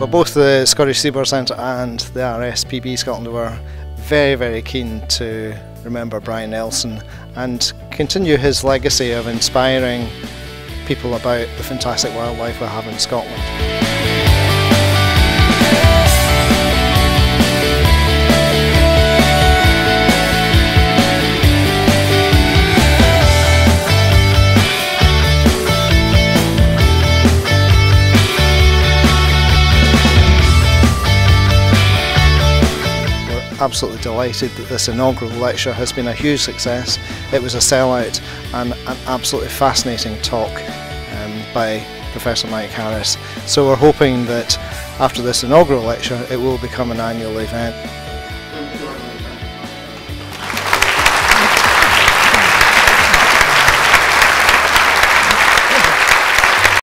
both the Scottish Seabird Centre and the RSPB Scotland were very keen to remember Bryan Nelson and continue his legacy of inspiring people about the fantastic wildlife we have in Scotland. Absolutely delighted that this inaugural lecture has been a huge success. It was a sellout and an absolutely fascinating talk by Professor Mike Harris. So we're hoping that after this inaugural lecture it will become an annual event.